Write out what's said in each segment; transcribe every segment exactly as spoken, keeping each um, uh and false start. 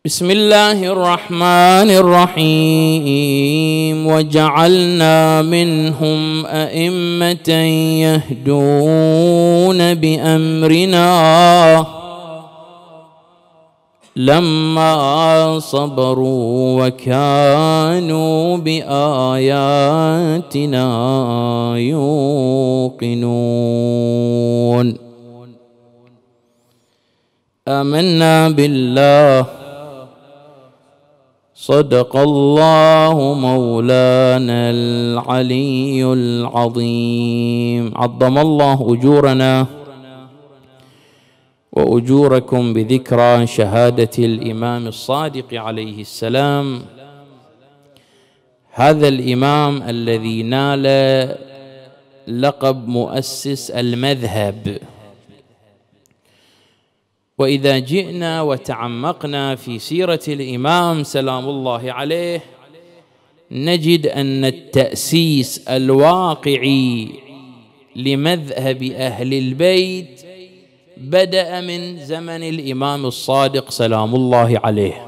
بسم الله الرحمن الرحيم. وجعلنا منهم أئمة يهدون بأمرنا لما صبروا وكانوا بآياتنا يوقنون. آمنا بالله صدق الله مولانا العلي العظيم. عظم الله أجورنا وأجوركم بذكرى شهادة الإمام الصادق عليه السلام، هذا الإمام الذي نال لقب مؤسس المذهب. وإذا جئنا وتعمقنا في سيرة الإمام سلام الله عليه نجد أن التأسيس الواقعي لمذهب أهل البيت بدأ من زمن الإمام الصادق سلام الله عليه.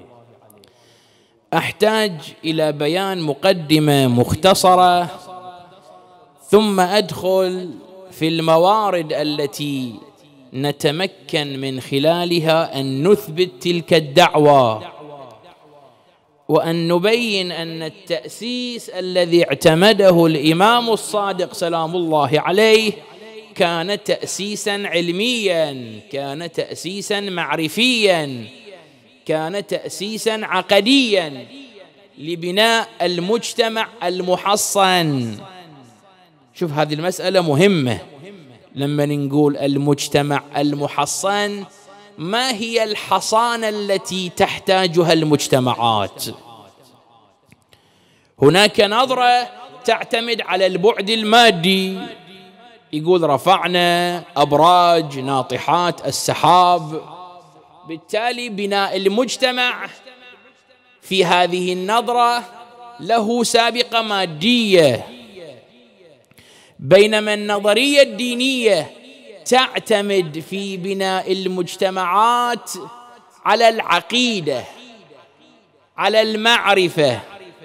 أحتاج إلى بيان مقدمة مختصرة ثم أدخل في الموارد التي نتمكن من خلالها أن نثبت تلك الدعوة، وأن نبين أن التأسيس الذي اعتمده الإمام الصادق سلام الله عليه كان تأسيسا علميا، كان تأسيسا معرفيا، كان تأسيسا عقديا لبناء المجتمع المحصن. شوف هذه المسألة مهمة. لما نقول المجتمع المحصن، ما هي الحصانة التي تحتاجها المجتمعات؟ هناك نظرة تعتمد على البعد المادي، يقول رفعنا أبراج ناطحات السحاب، بالتالي بناء المجتمع في هذه النظرة له سابقة مادية، بينما النظرية الدينية تعتمد في بناء المجتمعات على العقيدة، على المعرفة.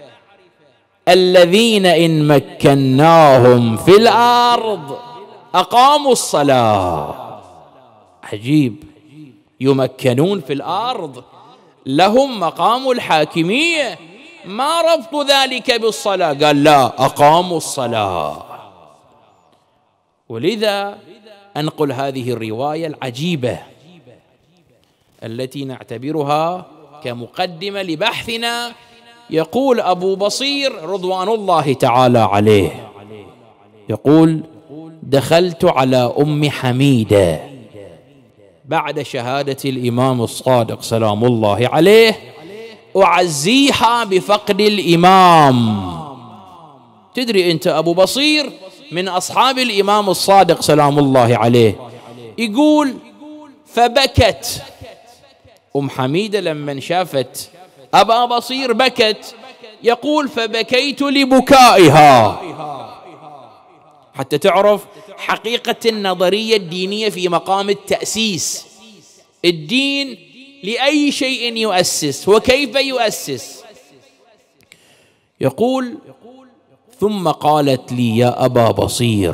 الذين إن مكناهم في الأرض أقاموا الصلاة. عجيب، يمكنون في الأرض، لهم مقام الحاكمية، ما ربط ذلك بالصلاة؟ قال لا، أقاموا الصلاة. ولذا أنقل هذه الرواية العجيبة التي نعتبرها كمقدمة لبحثنا. يقول أبو بصير رضوان الله تعالى عليه، يقول: دخلت على أم حميدة بعد شهادة الإمام الصادق سلام الله عليه أعزيها بفقد الإمام. تدري أنت أبو بصير من أصحاب الإمام الصادق سلام الله عليه. يقول: فبكت أم حميدة لما شافت أبا بصير بكت. يقول: فبكيت لبكائها. حتى تعرف حقيقة النظرية الدينية في مقام التأسيس. الدين لأي شيء يؤسس وكيف يؤسس. يقول: ثم قالت لي: يا أبا بصير،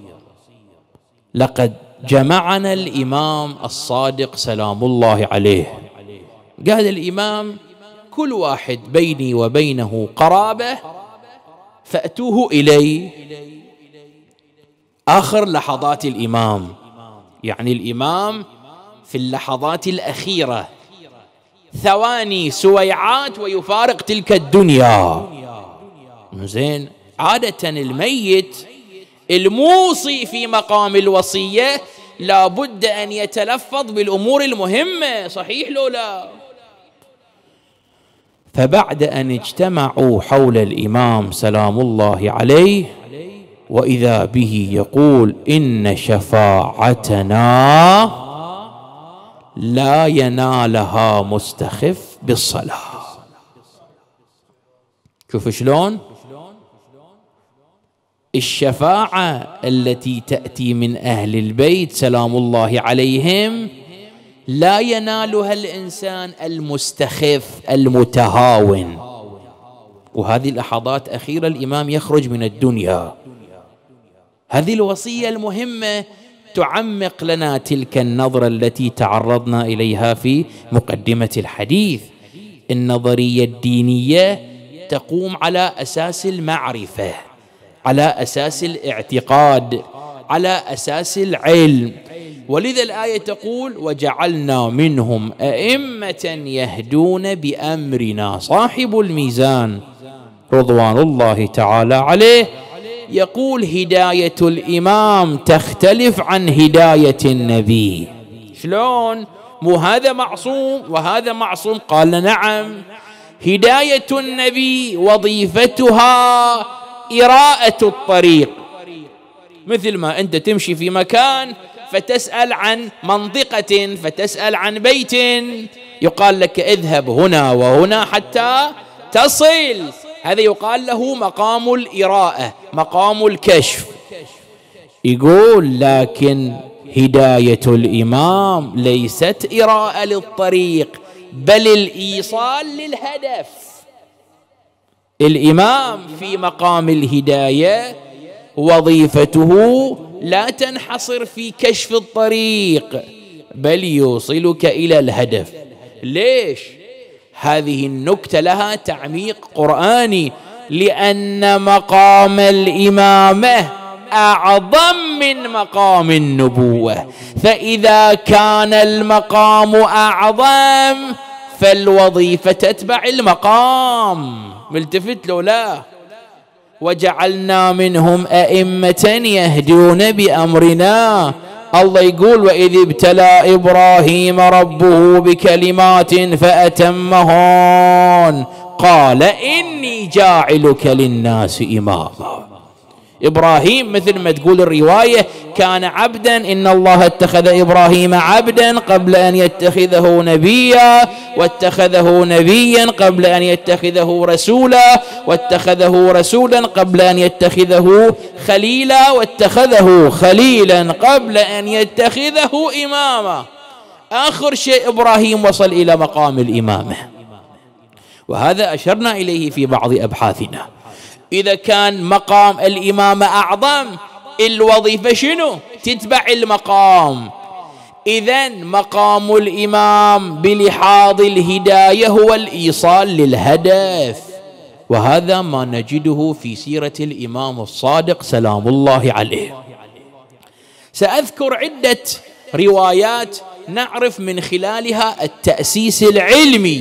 لقد جمعنا الإمام الصادق سلام الله عليه. قال الإمام: كل واحد بيني وبينه قرابة فأتوه إلي. آخر لحظات الإمام، يعني الإمام في اللحظات الأخيرة، ثواني سويعات ويفارق تلك الدنيا. زين، عادة الميت الموصي في مقام الوصية لا بد أن يتلفظ بالأمور المهمة، صحيح لو لا؟ فبعد أن اجتمعوا حول الإمام سلام الله عليه وإذا به يقول: إن شفاعتنا لا ينالها مستخف بالصلاة. شوف شلون الشفاعة التي تأتي من أهل البيت سلام الله عليهم لا ينالها الإنسان المستخف المتهاون. وهذه اللحظات أخيرة الإمام يخرج من الدنيا. هذه الوصية المهمة تعمق لنا تلك النظرة التي تعرضنا إليها في مقدمة الحديث. النظرية الدينية تقوم على أساس المعرفة، على أساس الاعتقاد، على أساس العلم. ولذا الآية تقول وجعلنا منهم أئمة يهدون بأمرنا. صاحب الميزان رضوان الله تعالى عليه يقول هداية الإمام تختلف عن هداية النبي. شلون؟ مو هذا معصوم وهذا معصوم؟ قال نعم، هداية النبي وظيفتها إراءة الطريق. مثل ما أنت تمشي في مكان فتسأل عن منطقة، فتسأل عن بيت، يقال لك اذهب هنا وهنا حتى تصل. هذا يقال له مقام الإراءة، مقام الكشف. يقول لكن هداية الإمام ليست إراءة للطريق بل الإيصال للهدف. الإمام في مقام الهداية وظيفته لا تنحصر في كشف الطريق بل يوصلك إلى الهدف. ليش؟ هذه النكتة لها تعميق قرآني، لأن مقام الإمامة أعظم من مقام النبوة، فإذا كان المقام أعظم فالوظيفة تتبع المقام. ملتفت له؟ لا. وجعلنا منهم أئمة يهدون بأمرنا. الله يقول وإذ ابتلى إبراهيم ربه بكلمات فأتمهن قال إني جاعلك للناس إماما. إبراهيم مثل ما تقول الرواية كان عبدا، إن الله اتخذ إبراهيم عبدا قبل أن يتخذه نبيا، واتخذه نبيا قبل أن يتخذه رسولا، واتخذه رسولا قبل أن يتخذه خليلا، واتخذه خليلا قبل أن يتخذه إماما. آخر شيء إبراهيم وصل إلى مقام الإمامة، وهذا أشرنا إليه في بعض أبحاثنا. إذا كان مقام الإمامة أعظم، الوظيفة شنو؟ تتبع المقام. إذن مقام الإمام بلحاظ الهداية هو الإيصال للهدف، وهذا ما نجده في سيرة الإمام الصادق سلام الله عليه. سأذكر عدة روايات نعرف من خلالها التأسيس العلمي،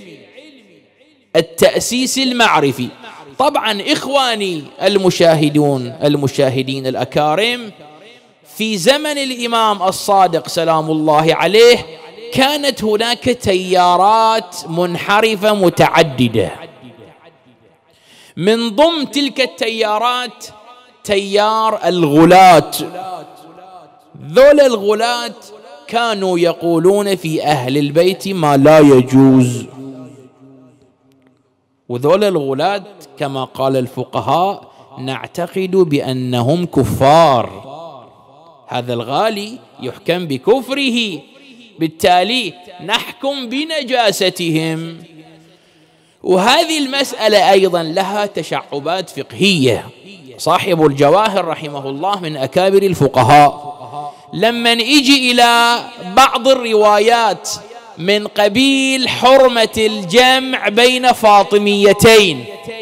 التأسيس المعرفي. طبعا إخواني المشاهدون المشاهدين الأكارم، في زمن الإمام الصادق سلام الله عليه كانت هناك تيارات منحرفة متعددة. من ضمن تلك التيارات تيار الغلاة. ذول الغلاة كانوا يقولون في أهل البيت ما لا يجوز، وذول الغلاة كما قال الفقهاء نعتقد بأنهم كفار. هذا الغالي يحكم بكفره، بالتالي نحكم بنجاستهم. وهذه المسألة أيضا لها تشعبات فقهية. صاحب الجواهر رحمه الله من أكابر الفقهاء، لما يجي إلى بعض الروايات من قبيل حرمة الجمع بين فاطميتين،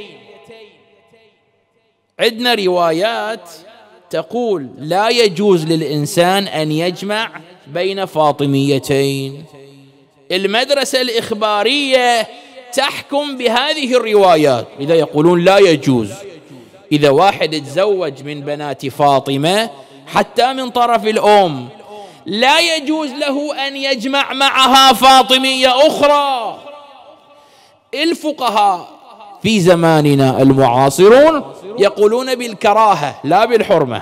عندنا روايات تقول لا يجوز للإنسان أن يجمع بين فاطميتين. المدرسة الإخبارية تحكم بهذه الروايات، إذا يقولون لا يجوز. إذا واحد تزوج من بنات فاطمة حتى من طرف الأم، لا يجوز له أن يجمع معها فاطمية أخرى. الفقهاء في زماننا المعاصرون يقولون بالكراهة لا بالحرمة.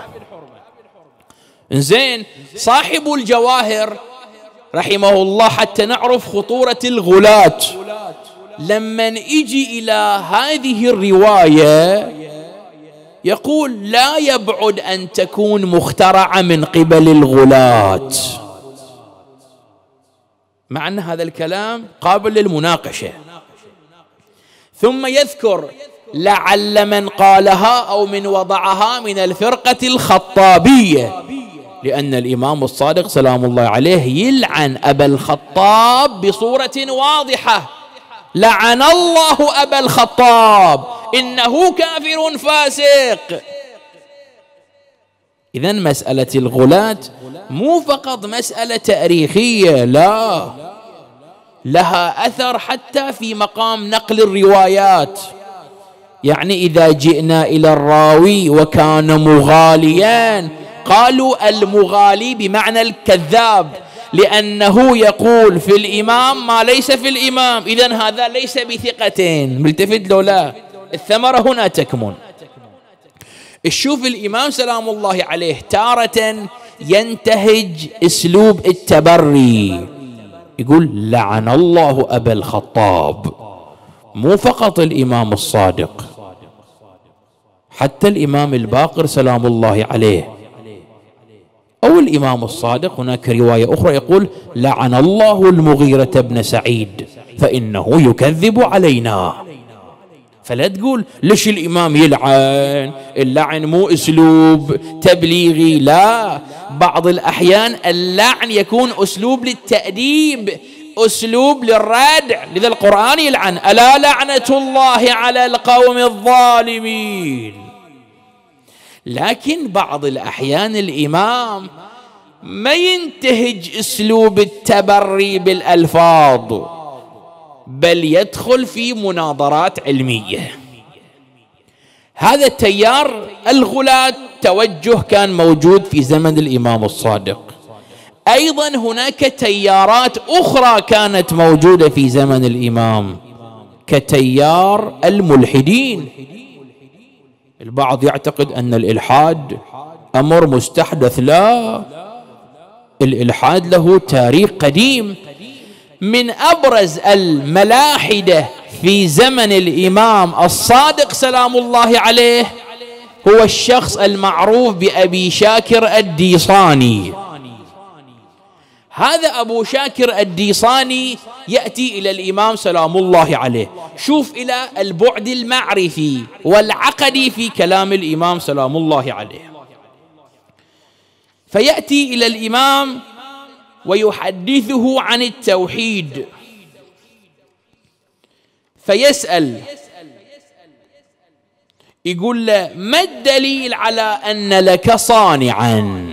إنزين، صاحب الجواهر رحمه الله حتى نعرف خطورة الغلاة، لما يجي إلى هذه الرواية يقول لا يبعد أن تكون مخترعة من قبل الغلاة. مع أن هذا الكلام قابل للمناقشة. ثم يذكر لعل من قالها أو من وضعها من الفرقة الخطابية، لأن الإمام الصادق سلام الله عليه يلعن أبا الخطاب بصورة واضحة: لعن الله أبا الخطاب إنه كافر فاسق. إذن مسألة الغلاة مو فقط مسألة تاريخية، لا، لها أثر حتى في مقام نقل الروايات. يعني إذا جئنا إلى الراوي وكان مغاليا، قالوا المغالي بمعنى الكذاب، لأنه يقول في الإمام ما ليس في الإمام، إذن هذا ليس بثقتين. ملتفت لو لا؟ الثمرة هنا تكمن. الشوف الإمام سلام الله عليه تارة ينتهج أسلوب التبري، يقول لعن الله أبا الخطاب، مو فقط الإمام الصادق، حتى الإمام الباقر سلام الله عليه أو الإمام الصادق. هناك رواية أخرى يقول لعن الله المغيرة بن سعيد فإنه يكذب علينا. فلا تقول ليش الإمام يلعن، اللعن مو أسلوب تبليغي، لا، بعض الأحيان اللعن يكون أسلوب للتأديب، أسلوب للردع. لذا القرآن يلعن: ألا لعنة الله على القوم الظالمين. لكن بعض الأحيان الإمام ما ينتهج أسلوب التبري بالألفاظ، بل يدخل في مناظرات علمية. هذا التيار الغلاة توجه كان موجود في زمن الإمام الصادق. أيضا هناك تيارات أخرى كانت موجودة في زمن الإمام، كتيار الملحدين. البعض يعتقد أن الإلحاد أمر مستحدث، لا، الإلحاد له تاريخ قديم. من أبرز الملاحدة في زمن الإمام الصادق سلام الله عليه هو الشخص المعروف بأبي شاكر الديصاني. هذا أبو شاكر الديصاني يأتي إلى الإمام سلام الله عليه، شوف إلى البعد المعرفي والعقدي في كلام الإمام سلام الله عليه. فيأتي إلى الإمام ويحدثه عن التوحيد، فيسأل يقول له: ما الدليل على أن لك صانعا؟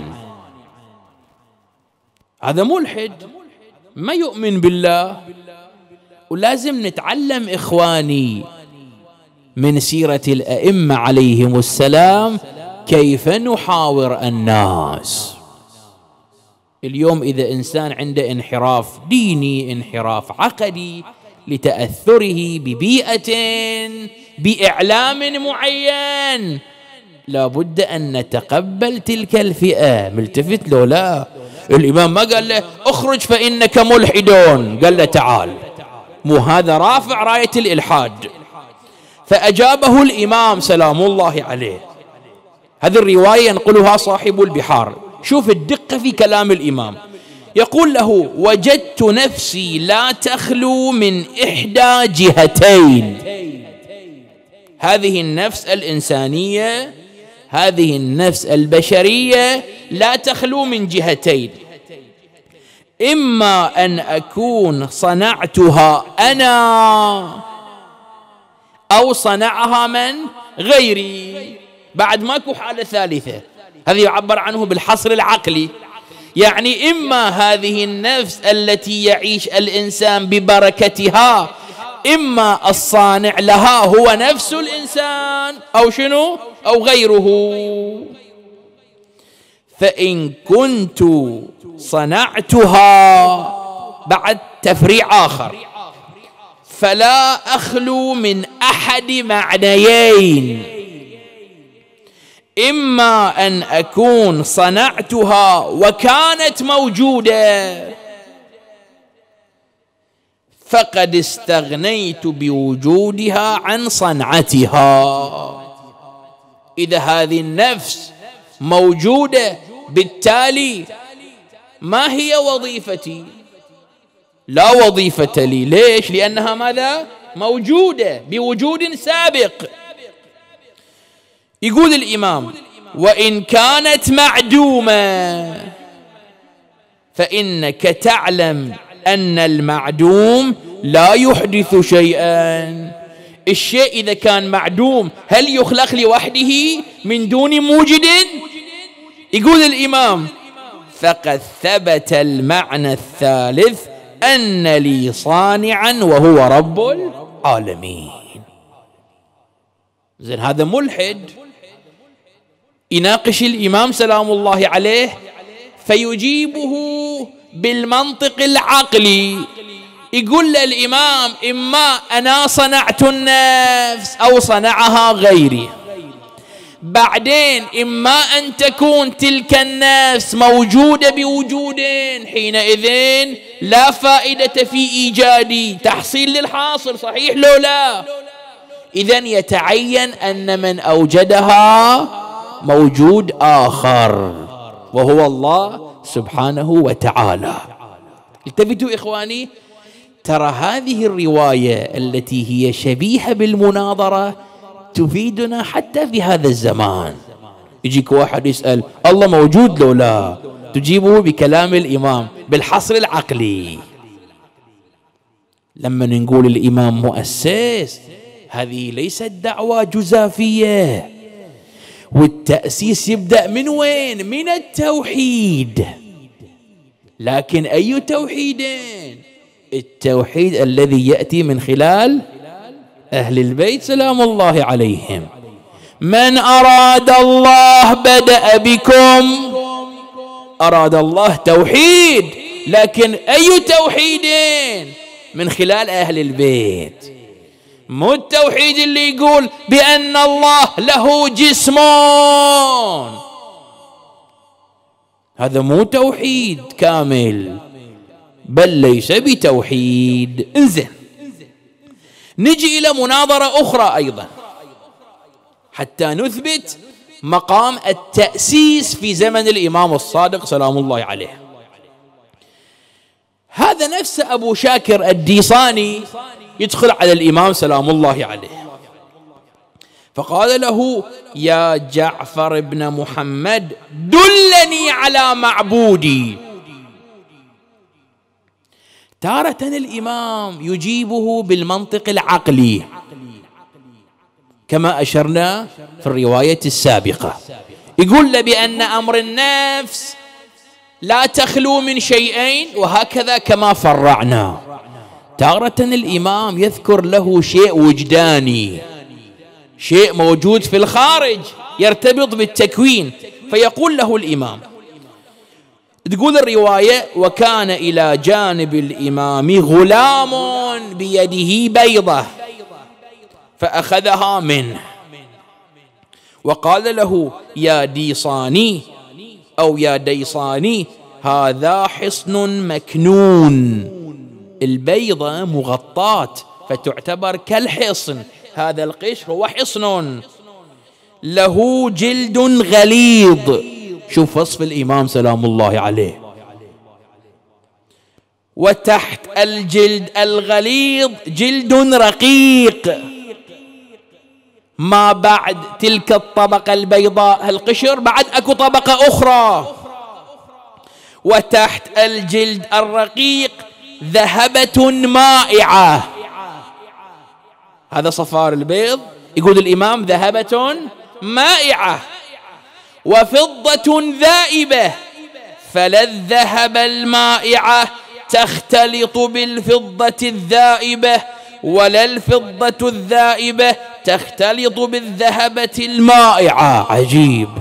هذا ملحد ما يؤمن بالله. ولازم نتعلم إخواني من سيرة الأئمة عليهم السلام كيف نحاور الناس. اليوم إذا إنسان عنده انحراف ديني، انحراف عقدي، لتأثره ببيئة، بإعلام معين، لابد أن نتقبل تلك الفئة. ملتفت له؟ لا، الإمام ما قال له اخرج فإنك ملحدون، قال له تعال، مو هذا رافع راية الإلحاد. فأجابه الإمام سلام الله عليه. هذه الرواية ينقلها صاحب البحار. شوف الدقة في كلام الإمام، يقول له: وجدت نفسي لا تخلو من إحدى جهتين. هذه النفس الإنسانية، هذه النفس البشرية لا تخلو من جهتين: إما أن أكون صنعتها أنا أو صنعها من غيري. بعد ماكو حالة ثالثة. هذا يعبر عنه بالحصر العقلي، يعني إما هذه النفس التي يعيش الإنسان ببركتها، إما الصانع لها هو نفس الإنسان أو شنو أو غيره. فإن كنت صنعتها، بعد تفريع آخر، فلا أخلو من أحد معنيين: إما أن أكون صنعتها وكانت موجودة فقد استغنيت بوجودها عن صنعتها. إذا هذه النفس موجودة، بالتالي ما هي وظيفتي؟ لا وظيفة لي. ليش؟ لأنها ماذا؟ موجودة بوجود سابق. يقول الإمام: وإن كانت معدومة فإنك تعلم أن المعدوم لا يحدث شيئا. الشيء إذا كان معدوم هل يخلق لوحده من دون موجد؟ يقول الإمام: فقد ثبت المعنى الثالث أن لي صانعا وهو رب العالمين. زين، هذا ملحد يناقش الإمام سلام الله عليه فيجيبه بالمنطق العقلي. يقول للإمام: إما أنا صنعت النفس أو صنعها غيري، بعدين إما أن تكون تلك النفس موجودة بوجود، حينئذ لا فائدة في إيجادي، تحصيل للحاصل، صحيح لو لا؟ إذن يتعين أن من أوجدها موجود آخر وهو الله سبحانه وتعالى. التفتوا إخواني، ترى هذه الرواية التي هي شبيهة بالمناظرة تفيدنا حتى في هذا الزمان. يجيك واحد يسأل: الله موجود لو لا؟ تجيبه بكلام الإمام بالحصر العقلي. لما نقول الإمام مؤسس، هذه ليست دعوة جزافية، والتأسيس يبدأ من وين؟ من التوحيد. لكن أي توحيدين؟ التوحيد الذي يأتي من خلال أهل البيت سلام الله عليهم. من أراد الله بدأ بكم، أراد الله توحيد، لكن أي توحيدين؟ من خلال أهل البيت. مو التوحيد اللي يقول بأن الله له جسمون، هذا مو توحيد كامل، بل ليس بتوحيد. انزين، نجي إلى مناظرة أخرى أيضا حتى نثبت مقام التأسيس في زمن الإمام الصادق سلام الله عليه. هذا نفس أبو شاكر الديصاني يدخل على الإمام سلام الله عليه فقال له: يا جعفر بن محمد، دلني على معبودي. تارة الإمام يجيبه بالمنطق العقلي كما أشرنا في الرواية السابقة، يقول له بأن أمر النفس لا تخلو من شيئين، وهكذا كما فرعنا. تارة الإمام يذكر له شيء وجداني، شيء موجود في الخارج يرتبط بالتكوين، فيقول له الإمام، تقول الرواية: وكان إلى جانب الإمام غلام بيده بيضة فأخذها منه وقال له: يا ديصاني أو يا ديصاني، هذا حصن مكنون. البيضة مغطاة فتعتبر كالحصن، هذا القشر هو حصن له جلد غليظ. شوف وصف الإمام سلام الله عليه: وتحت الجلد الغليظ جلد رقيق. ما بعد تلك الطبقة البيضاء القشر بعد أكو طبقة أخرى، وتحت الجلد الرقيق ذهبة مائعة. هذا صفار البيض، يقول الإمام: ذهبة مائعة وفضة ذائبة، فلا الذهب المائعة تختلط بالفضة الذائبة، ولا الفضة الذائبة تختلط بالذهبة المائعة. عجيب،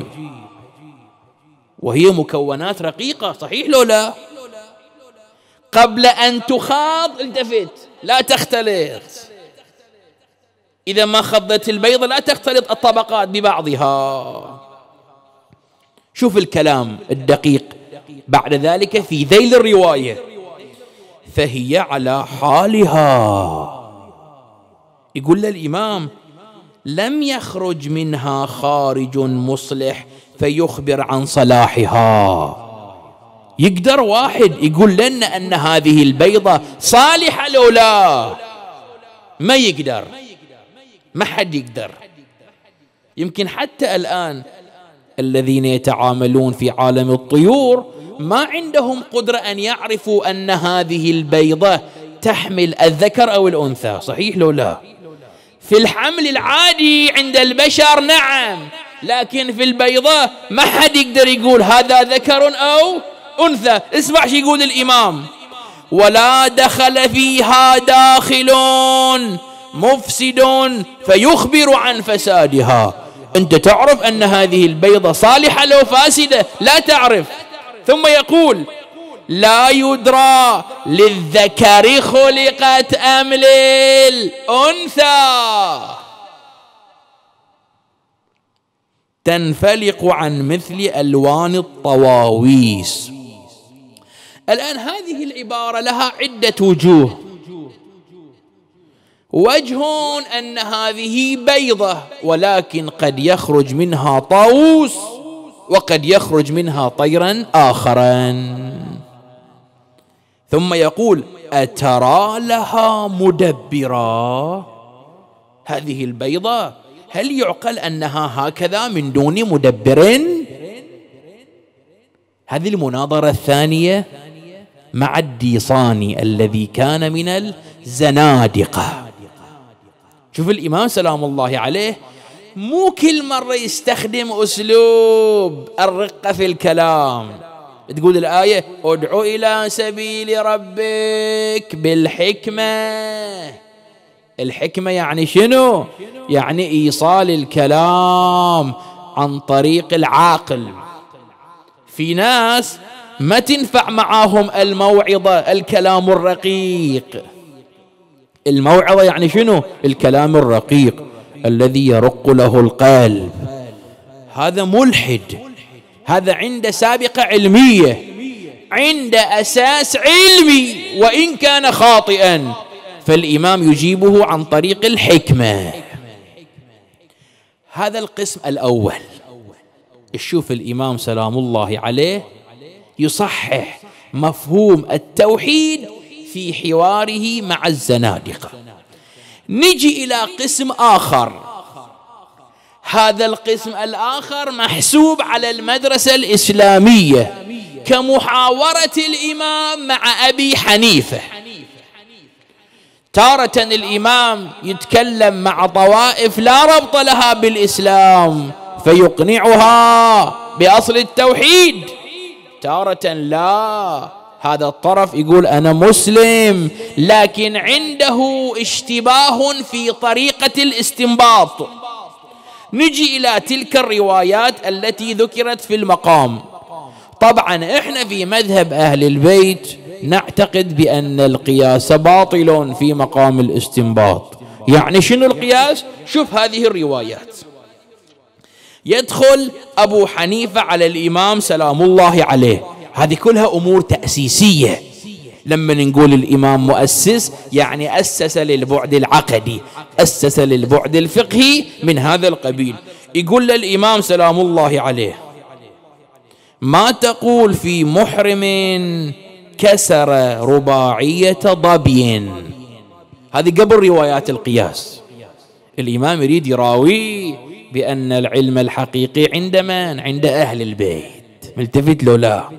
وهي مكونات رقيقة، صحيح لو لا؟ قبل أن تخاض التفت، لا تختلط. إذا ما خضت البيضة لا تختلط الطبقات ببعضها. شوف الكلام الدقيق بعد ذلك في ذيل الرواية: فهي على حالها. يقول للإمام: لم يخرج منها خارج مصلح فيخبر عن صلاحها. يقدر واحد يقول لنا أن هذه البيضة صالحة لو لا؟ ما يقدر، ما حد يقدر. يمكن حتى الآن الذين يتعاملون في عالم الطيور ما عندهم قدرة أن يعرفوا أن هذه البيضة تحمل الذكر أو الأنثى، صحيح لو لا؟ في الحمل العادي عند البشر نعم، لكن في البيضة ما حد يقدر يقول هذا ذكر أو أنثى. اسمع شو يقول الإمام: ولا دخل فيها داخل مفسد فيخبر عن فسادها. أنت تعرف أن هذه البيضة صالحة لو فاسدة؟ لا تعرف. ثم يقول: لا يدرى للذكر خلقت أم للأنثى، تنفلق عن مثل ألوان الطواويس. الآن هذه العبارة لها عدة وجوه. وجه أن هذه بيضة ولكن قد يخرج منها طاووس وقد يخرج منها طيرا آخرا. ثم يقول: أترى لها مدبرا؟ هذه البيضة هل يعقل أنها هكذا من دون مدبر؟ هذه المناظرة الثانية مع الديصاني الذي كان من الزنادقة. شوف الإمام سلام الله عليه مو كل مرة يستخدم أسلوب الرقة في الكلام. تقول الآية: ادعو إلى سبيل ربك بالحكمة. الحكمة يعني شنو؟ يعني إيصال الكلام عن طريق العاقل. في ناس ما تنفع معاهم الموعظة الكلام الرقيق. الموعظة يعني شنو؟ الكلام الرقيق الذي يرق له القلب. هذا ملحد، هذا عنده سابقة علمية، عنده أساس علمي وإن كان خاطئا، فالإمام يجيبه عن طريق الحكمة. هذا القسم الأول. شوف الإمام سلام الله عليه يصحح مفهوم التوحيد في حواره مع الزنادقة. نجي إلى قسم آخر. هذا القسم الآخر محسوب على المدرسة الإسلامية كمحاورة الإمام مع أبي حنيفة. تارة الإمام يتكلم مع طوائف لا ربط لها بالإسلام فيقنعها بأصل التوحيد، تارة لا، هذا الطرف يقول أنا مسلم لكن عنده اشتباه في طريقة الاستنباط. نجي إلى تلك الروايات التي ذكرت في المقام. طبعا احنا في مذهب أهل البيت نعتقد بأن القياس باطل في مقام الاستنباط. يعني شنو القياس؟ شوف هذه الروايات. يدخل أبو حنيفة على الإمام سلام الله عليه، هذه كلها أمور تأسيسية. لما نقول الإمام مؤسس يعني أسس للبعد العقدي، أسس للبعد الفقهي من هذا القبيل. يقول للإمام سلام الله عليه: ما تقول في محرم كسر رباعية ضبي؟ هذه قبل روايات القياس. الإمام يريد يراوي بأن العلم الحقيقي عند من؟ عند أهل البيت. ملتفت له لا.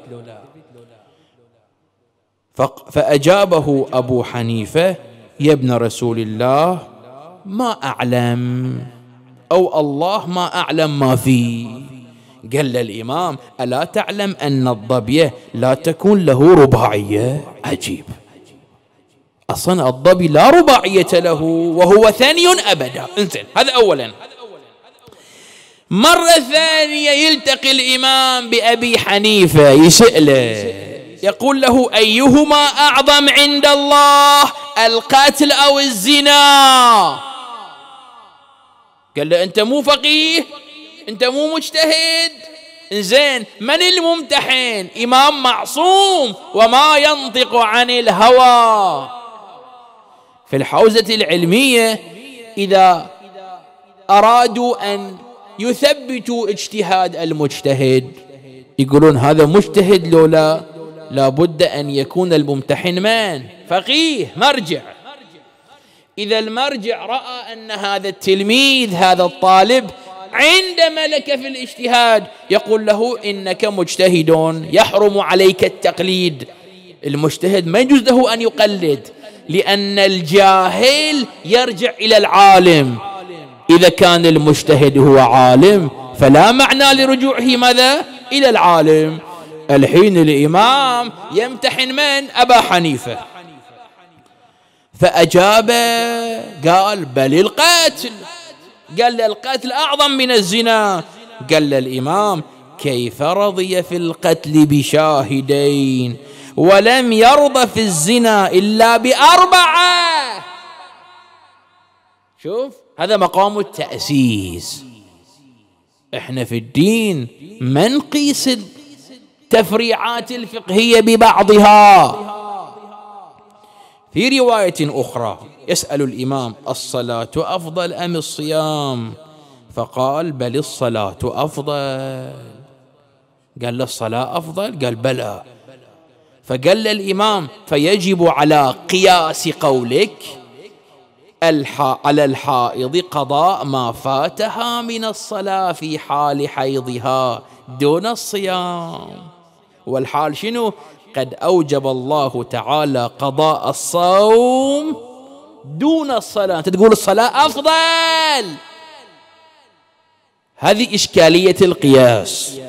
فأجابه أبو حنيفة: يا ابن رسول الله ما أعلم، أو الله ما أعلم ما فيه. قال للإمام: ألا تعلم أن الضبية لا تكون له رباعية؟ عجيب، أصلا الضبي لا رباعية له وهو ثاني أبدا. انزين، هذا أولا. مرة ثانية يلتقي الإمام بأبي حنيفة يسأله، يقول له: أيهما أعظم عند الله، القتل أو الزنا؟ قال له: أنت مو فقيه، أنت مو مجتهد. زين، من الممتحن؟ إمام معصوم وما ينطق عن الهوى. في الحوزة العلمية إذا أرادوا أن يثبتوا اجتهاد المجتهد يقولون هذا مجتهد لولا لابد أن يكون الممتحن من؟ فقيه مرجع. إذا المرجع رأى أن هذا التلميذ هذا الطالب عند ملكة في الاجتهاد، يقول له إنك مجتهد يحرم عليك التقليد. المجتهد ما يجوز له أن يقلد، لأن الجاهل يرجع إلى العالم. إذا كان المجتهد هو عالم فلا معنى لرجوعه ماذا؟ إلى العالم. الحين الإمام يمتحن من؟ أبا حنيفة، فأجاب قال بل القتل. قال القتل أعظم من الزنا. قال الإمام كيف رضي في القتل بشاهدين ولم يرضى في الزنا إلا بأربعة؟ شوف، هذا مقام التأسيس. احنا في الدين ما نقيس التفريعات الفقهية ببعضها. في رواية أخرى يسأل الإمام الصلاة أفضل أم الصيام؟ فقال بل الصلاة أفضل. قال له الصلاة أفضل؟ قال بلى. فقال الإمام فيجب على قياس قولك على الحائض قضاء ما فاتها من الصلاة في حال حيضها دون الصيام. والحال شنو؟ قد أوجب الله تعالى قضاء الصوم دون الصلاة، تقول الصلاة أفضل. هذه إشكالية القياس.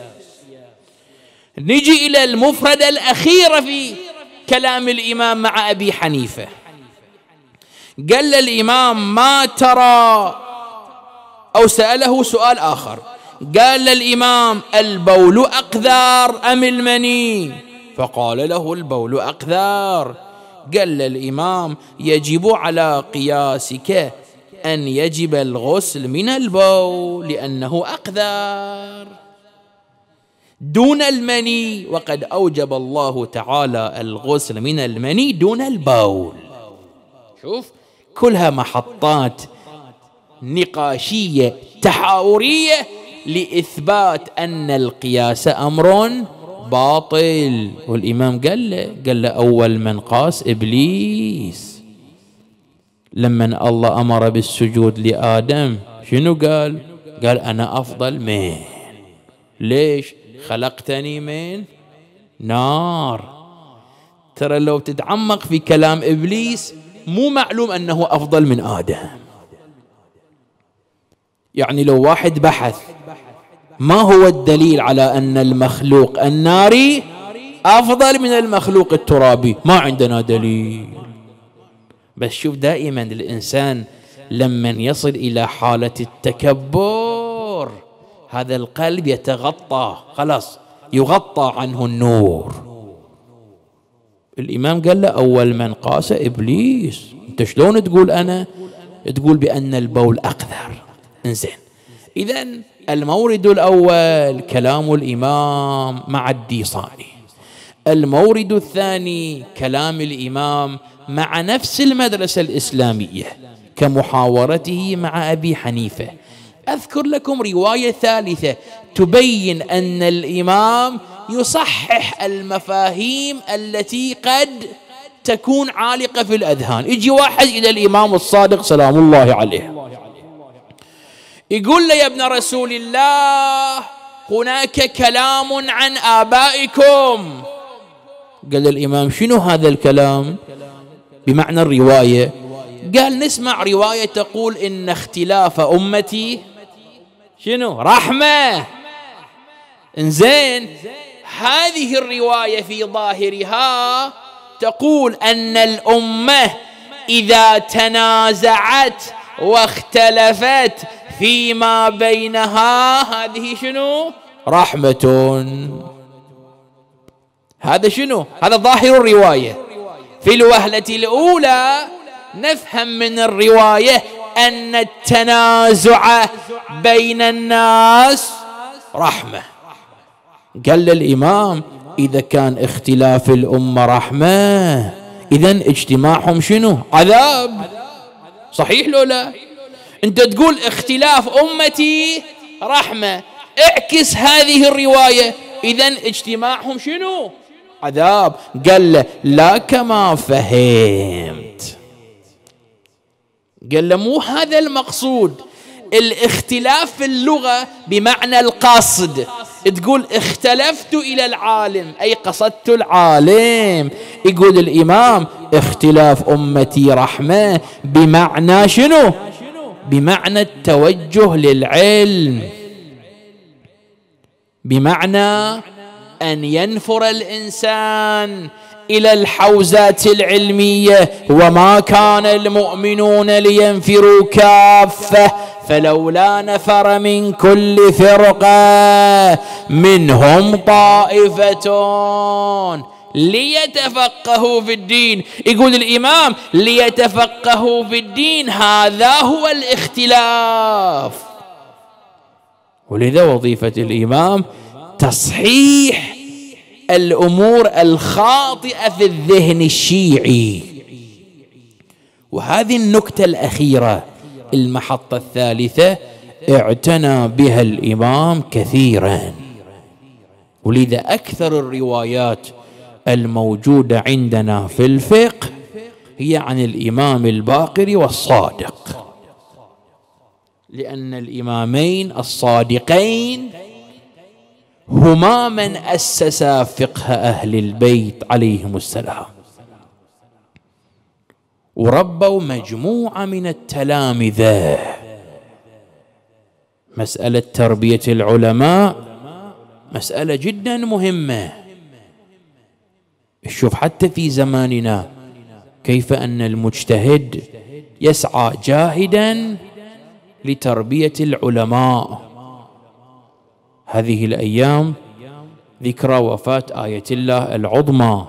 نجي إلى المفردة الأخيرة في كلام الإمام مع أبي حنيفة. قال الإمام ما ترى، أو سأله سؤال آخر، قال الإمام البول أقذار أم المني؟ فقال له البول أقذار. قال الإمام يجب على قياسك أن يجب الغسل من البول لأنه أقذار دون المني، وقد أوجب الله تعالى الغسل من المني دون البول. شوف، كلها محطات نقاشية تحاورية لإثبات أن القياس أمر باطل. والإمام قال له قال له أول من قاس إبليس. لما الله أمر بالسجود لآدم شنو قال؟ قال أنا أفضل منه. ليش؟ خلقتني من نار. ترى لو تتعمق في كلام إبليس مو معلوم أنه أفضل من آدم. يعني لو واحد بحث ما هو الدليل على أن المخلوق الناري أفضل من المخلوق الترابي، ما عندنا دليل. بس شوف، دائما الإنسان لما يصل إلى حالة التكبر هذا القلب يتغطى، خلاص يغطى عنه النور. الإمام قال له أول من قاس إبليس. أنت شلون تقول أنا؟ تقول بأن البول أقذر. إنزين، إذن المورد الأول كلام الإمام مع الديصاني. المورد الثاني كلام الإمام مع نفس المدرسة الإسلامية كمحاورته مع أبي حنيفة. أذكر لكم رواية ثالثة تبين أن الإمام يصحح المفاهيم التي قد تكون عالقة في الأذهان. يجي واحد إلى الإمام الصادق سلام الله عليه يقول له يا ابن رسول الله هناك كلام عن آبائكم. قال الإمام شنو هذا الكلام؟ بمعنى الرواية. قال نسمع رواية تقول إن اختلاف أمتي شنو؟ رحمة. إنزين، هذه الرواية في ظاهرها تقول أن الأمة إذا تنازعت واختلفت فيما بينها هذه شنو؟ رحمة. هذا شنو؟ هذا ظاهر الرواية. في الوهلة الأولى نفهم من الرواية أن التنازع بين الناس رحمة. قال الإمام إذا كان اختلاف الأمة رحمة إذن اجتماعهم شنو؟ عذاب. صحيح لو لا؟ أنت تقول اختلاف أمتي رحمة، اعكس هذه الرواية إذن اجتماعهم شنو؟ عذاب. قال له لا كما فهمت، قال له مو هذا المقصود. الاختلاف في اللغة بمعنى القصد، تقول اختلفت إلى العالم أي قصدت العالم. يقول الإمام اختلاف أمتي رحمة بمعنى شنو؟ بمعنى التوجه للعلم، بمعنى أن ينفر الإنسان إلى الحوزات العلمية. وما كان المؤمنون لينفروا كافة فلولا نفر من كل فرقة منهم طائفة ليتفقهوا في الدين. يقول الإمام ليتفقهوا في الدين، هذا هو الاختلاف. ولذا وظيفة الإمام تصحيح الأمور الخاطئة في الذهن الشيعي. وهذه النكتة الأخيرة المحطة الثالثة اعتنى بها الإمام كثيرا. ولذا أكثر الروايات الموجودة عندنا في الفقه هي عن الإمام الباقر والصادق، لأن الإمامين الصادقين هما من أسسا فقه أهل البيت عليهم السلام، وربوا مجموعة من التلامذة. مسألة تربية العلماء مسألة جدا مهمة. شوف حتى في زماننا كيف أن المجتهد يسعى جاهدا لتربية العلماء. هذه الأيام ذكرى وفاة آية الله العظمى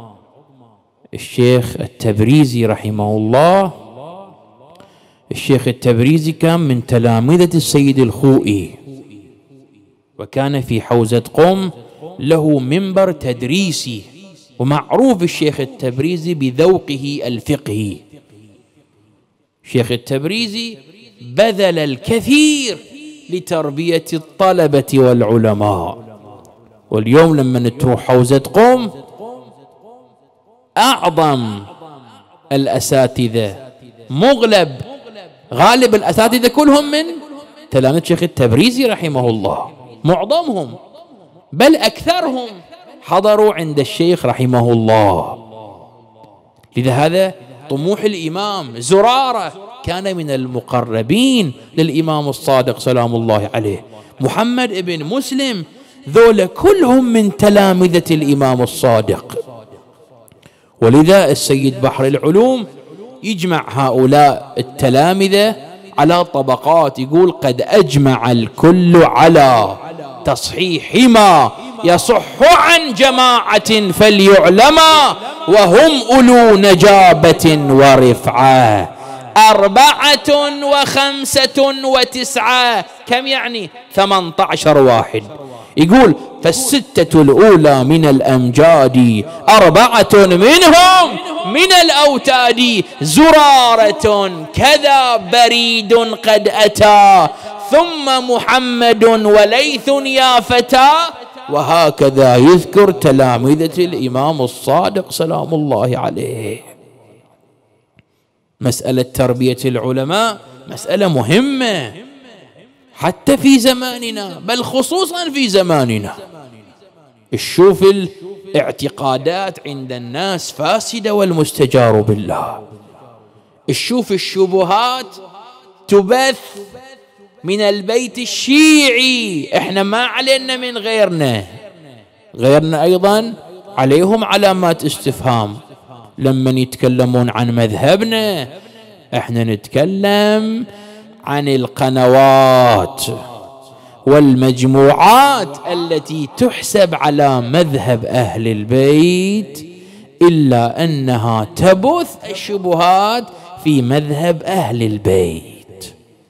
الشيخ التبريزي رحمه الله. الشيخ التبريزي كان من تلامذة السيد الخوئي، وكان في حوزة قم له منبر تدريسي، ومعروف الشيخ التبريزي بذوقه الفقهي. الشيخ التبريزي بذل الكثير لتربية الطلبة والعلماء. واليوم لما تروح حوزة قم أعظم الأساتذة، مغلب غالب الأساتذة كلهم من تلامذة الشيخ التبريزي رحمه الله، معظمهم بل أكثرهم حضروا عند الشيخ رحمه الله. لذا هذا طموح الإمام. زرارة كان من المقربين للإمام الصادق سلام الله عليه، محمد ابن مسلم، ذولا كلهم من تلامذة الإمام الصادق. ولذا السيد بحر العلوم يجمع هؤلاء التلامذة على طبقات، يقول قد أجمع الكل على تصحيح ما يصح عن جماعة فليعلما وهم أولو نجابة ورفعة أربعة وخمسة وتسعة. كم يعني؟ ثمانية عشر واحد. يقول فالستة الأولى من الأمجاد أربعة منهم من الأوتاد زرارة كذا بريد قد أتى ثم محمد وليث يا فتى. وهكذا يذكر تلامذة الإمام الصادق سلام الله عليه. مسألة تربية العلماء مسألة مهمة حتى في زماننا، بل خصوصا في زماننا. الشوف الاعتقادات عند الناس فاسدة والمستجار بالله. الشوف الشبهات تبث من البيت الشيعي، احنا ما علينا من غيرنا، غيرنا ايضا عليهم علامات استفهام. لما يتكلمون عن مذهبنا احنا نتكلم عن القنوات والمجموعات التي تحسب على مذهب أهل البيت، إلا أنها تبث الشبهات في مذهب أهل البيت.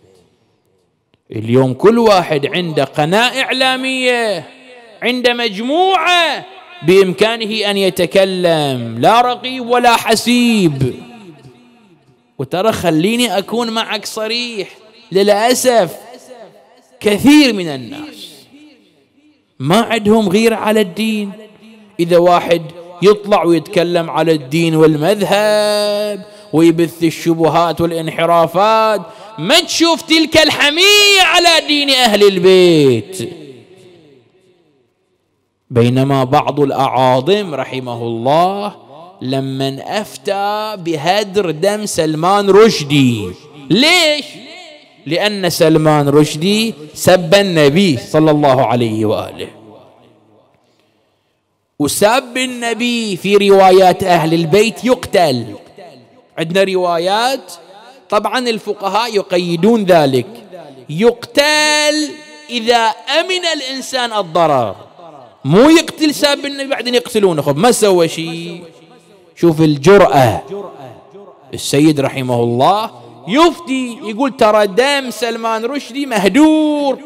اليوم كل واحد عنده قناة إعلامية، عنده مجموعة بإمكانه أن يتكلم، لا رقيب ولا حسيب. وترى خليني أكون معك صريح، للأسف كثير من الناس ما عندهم غيرة على الدين إذا واحد يطلع ويتكلم على الدين والمذهب ويبث الشبهات والانحرافات، ما تشوف تلك الحمية على دين أهل البيت. بينما بعض الأعاظم رحمه الله لمن أفتى بهدر دم سلمان رشدي، ليش؟ لأن سلمان رشدي سب النبي صلى الله عليه وآله، وسب النبي في روايات أهل البيت يقتل. عندنا روايات طبعا الفقهاء يقيدون ذلك، يقتل إذا أمن الإنسان الضرر، مو يقتل ساب النبي بعدين يقتلونه. خب ما سوى شيء. شوف الجرأة، السيد رحمه الله يفتي يقول ترى دم سلمان رشدي مهدور.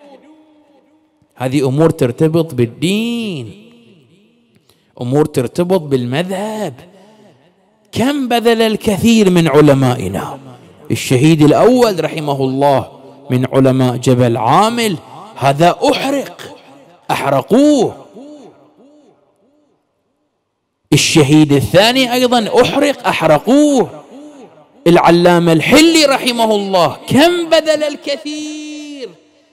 هذه أمور ترتبط بالدين، أمور ترتبط بالمذهب. كم بذل الكثير من علمائنا. الشهيد الأول رحمه الله من علماء جبل عامل، هذا أحرق، أحرقوه. الشهيد الثاني أيضا أحرق، أحرقوه. العلامة الحلي رحمه الله كم بذل الكثير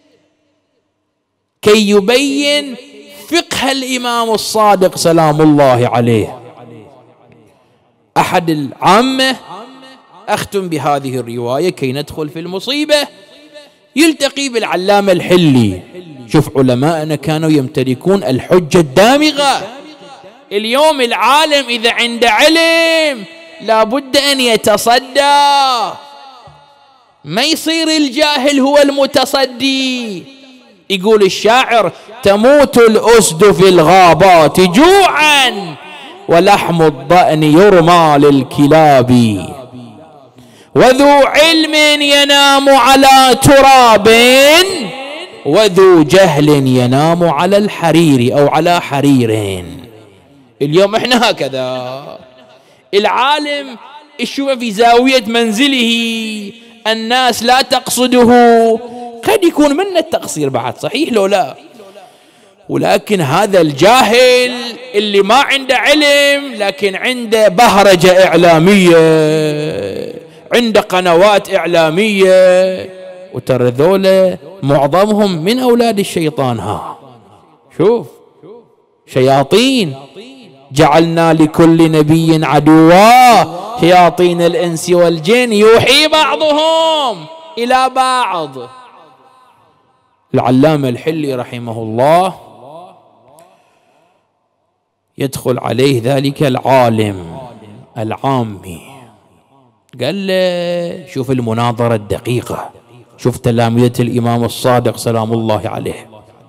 كي يبين فقه الإمام الصادق سلام الله عليه. أحد العامة، أختم بهذه الرواية كي ندخل في المصيبة، يلتقي بالعلامة الحلي. شوف علماءنا كانوا يمتلكون الحجة الدامغة. اليوم العالم إذا عنده علم لابد أن يتصدى، ما يصير الجاهل هو المتصدي. يقول الشاعر تموت الأسد في الغابات جوعا ولحم الضأن يرمى للكلاب، وذو علم ينام على تراب وذو جهل ينام على الحرير أو على حرير. اليوم احنا هكذا، العالم الشوف في زاوية منزله، الناس لا تقصده، قد يكون منا التقصير بعد، صحيح لو لا، ولكن هذا الجاهل اللي ما عنده علم لكن عنده بهرجة إعلامية، عنده قنوات إعلامية، وترى ذولا معظمهم من أولاد الشيطان. ها شوف، شياطين جعلنا لكل نبي عدوا شياطين الإنس والجن يوحي بعضهم إلى بعض. العلامة الحلي رحمه الله يدخل عليه ذلك العالم العامي، قال له شوف المناظرة الدقيقة، شوف تلامذة الإمام الصادق سلام الله عليه.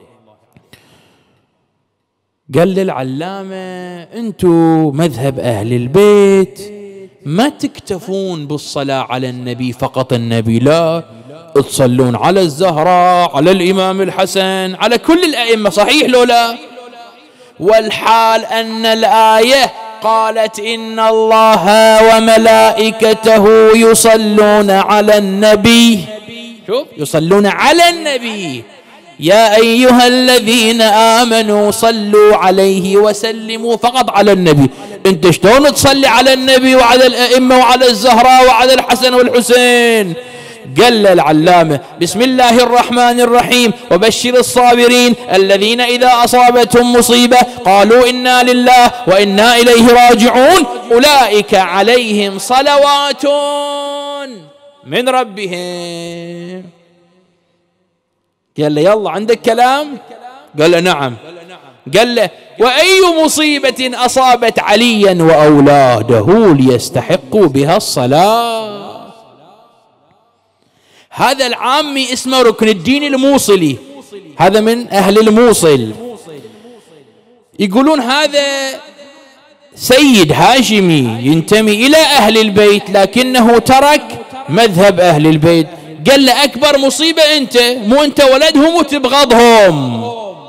قال للعلامة أنتم مذهب أهل البيت ما تكتفون بالصلاة على النبي فقط، النبي لا، تصلون على الزهراء، على الإمام الحسن، على كل الأئمة، صحيح لو لا؟ والحال أن الآية قالت إن الله وملائكته يصلون على النبي، شوف يصلون على النبي، يا أيها الذين آمنوا صلوا عليه وسلموا، فقط على النبي. أنت شلون تصلي على النبي وعلى الأئمة وعلى الزهراء وعلى الحسن والحسين؟ قال العلامة بسم الله الرحمن الرحيم وبشر الصابرين الذين إذا أصابتهم مصيبة قالوا إنا لله وإنا إليه راجعون أولئك عليهم صلوات من ربهم. قال له يلا عندك كلام؟ قال له نعم. قال له وأي مصيبة أصابت عليا وأولاده ليستحقوا بها الصلاة. هذا العامي اسمه ركن الدين الموصلي، هذا من أهل الموصل. يقولون هذا سيد هاشمي ينتمي إلى أهل البيت لكنه ترك مذهب أهل البيت. قال له أكبر مصيبة أنت، مو أنت ولدهم وتبغضهم.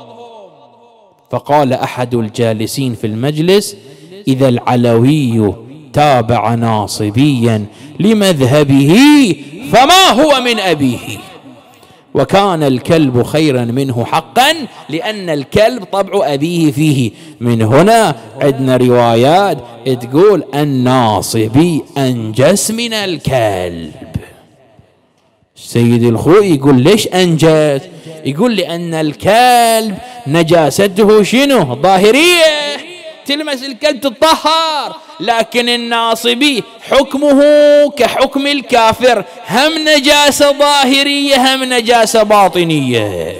فقال أحد الجالسين في المجلس إذا العلوي تابع ناصبيا لمذهبه فما هو من أبيه، وكان الكلب خيرا منه حقا لأن الكلب طبع أبيه فيه. من هنا عندنا روايات تقول الناصبي أنجس من الكلب. سيد الخوئي يقول ليش أنجس؟ يقول لأن الكلب نجاسته شنو؟ ظاهرية، تلمس الكلب تطهر، لكن الناصبي حكمه كحكم الكافر، هم نجاسة ظاهرية هم نجاسة باطنية.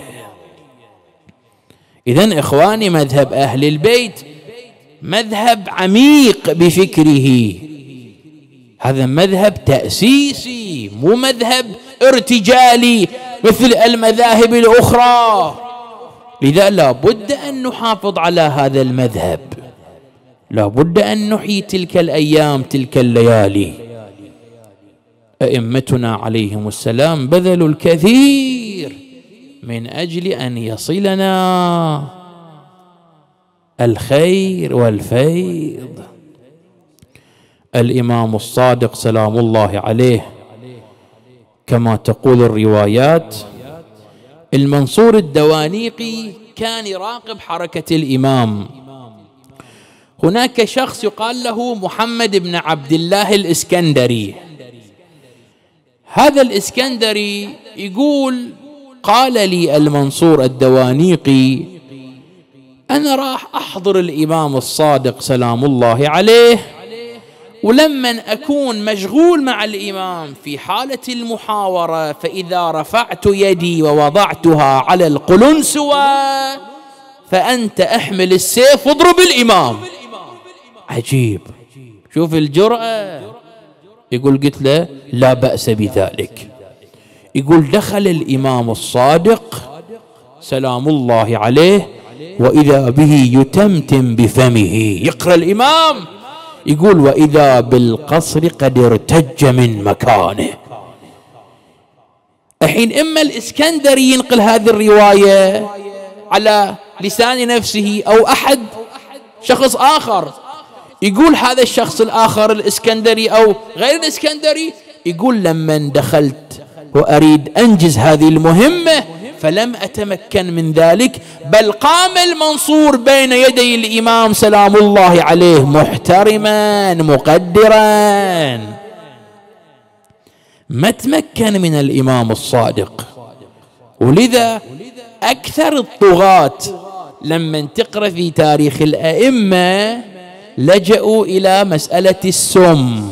إذن إخواني مذهب أهل البيت مذهب عميق بفكره، هذا مذهب تأسيسي مو مذهب ارتجالي مثل المذاهب الأخرى. لذا لا بد أن نحافظ على هذا المذهب، لا بد أن نحيي تلك الأيام تلك الليالي. أئمتنا عليهم السلام بذلوا الكثير من أجل أن يصلنا الخير والفيض. الإمام الصادق سلام الله عليه كما تقول الروايات المنصور الدوانيقي كان يراقب حركة الإمام. هناك شخص يقال له محمد بن عبد الله الإسكندري. هذا الإسكندري يقول قال لي المنصور الدوانيقي أنا راح أحضر الإمام الصادق سلام الله عليه، ولما أكون مشغول مع الإمام في حالة المحاورة فإذا رفعت يدي ووضعتها على القلنسوة فأنت أحمل السيف واضرب الإمام. عجيب، شوف الجرأة. يقول قلت له لا بأس بذلك. يقول دخل الإمام الصادق سلام الله عليه وإذا به يتمتم بفمه يقرأ الإمام، يقول وإذا بالقصر قد ارتج من مكانه. الحين إما الإسكندري ينقل هذه الرواية على لسان نفسه أو أحد شخص آخر، يقول هذا الشخص الآخر الإسكندري أو غير الإسكندري يقول لما دخلت وأريد أنجز هذه المهمة فلم أتمكن من ذلك، بل قام المنصور بين يدي الإمام سلام الله عليه محترما مقدرا، ما تمكن من الإمام الصادق. ولذا أكثر الطغاة لما تقرأ في تاريخ الأئمة لجأوا إلى مسألة السم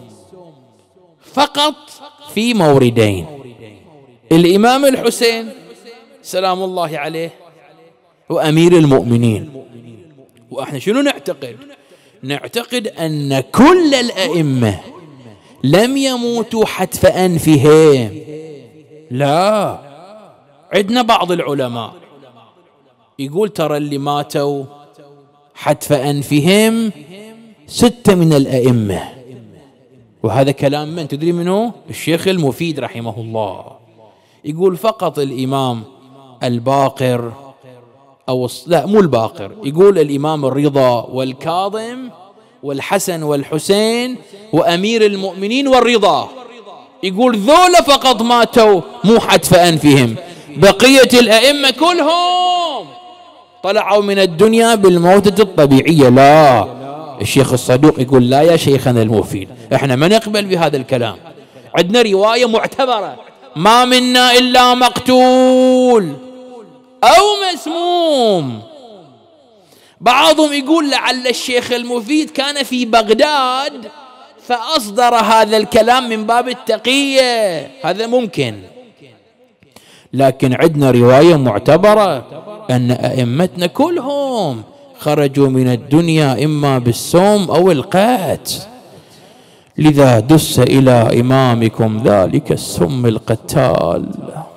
فقط في موردين. الإمام الحسين سلام الله عليه وأمير المؤمنين، وإحنا شنو نعتقد؟ نعتقد أن كل الأئمة لم يموتوا حتف أنفهم، لا، عندنا بعض العلماء يقول ترى اللي ماتوا حتف أنفهم ستة من الأئمة، وهذا كلام من تدري منه؟ الشيخ المفيد رحمه الله. يقول فقط الإمام الباقر أو لا مو الباقر، يقول الإمام الرضا والكاظم والحسن والحسين وأمير المؤمنين والرضا، يقول ذولا فقط ماتوا مو حتف أنفهم، بقية الأئمة كلهم طلعوا من الدنيا بالموتة الطبيعية. لا، الشيخ الصدوق يقول لا يا شيخنا المفيد، احنا ما نقبل بهذا الكلام، عندنا رواية معتبرة ما منا إلا مقتول أو مسموم. بعضهم يقول لعل الشيخ المفيد كان في بغداد فأصدر هذا الكلام من باب التقية، هذا ممكن، لكن عندنا رواية معتبرة أن أئمتنا كلهم خرجوا من الدنيا إما بالسوم أو القات. لذا دس إلى إمامكم ذلك السم القتال.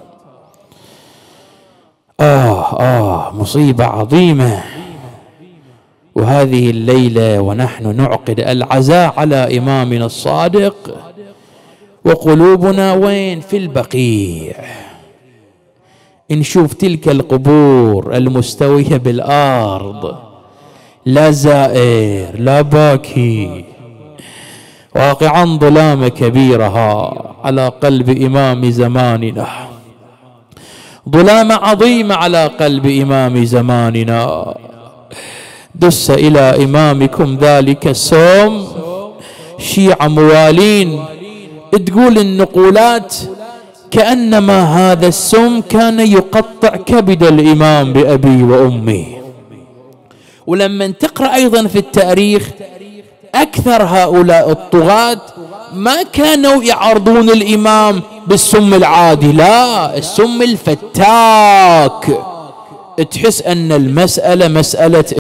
آه آه مصيبة عظيمة. وهذه الليلة ونحن نعقد العزاء على إمامنا الصادق وقلوبنا وين؟ في البقيع. نشوف تلك القبور المستوية بالأرض، لا زائر لا باكي، واقعا ظلام كبيرها على قلب إمام زماننا. ظلامة عظيمة على قلب إمام زماننا. دس إلى إمامكم ذلك السوم شيعة موالين، تقول النقولات كأنما هذا السم كان يقطع كبد الإمام بأبي وأمي. ولما تقرأ أيضا في التاريخ أكثر هؤلاء الطغاة ما كانوا يعرضون الإمام بالسم العادي، لا، السم الفتاك. تحس أن المسألة مسألة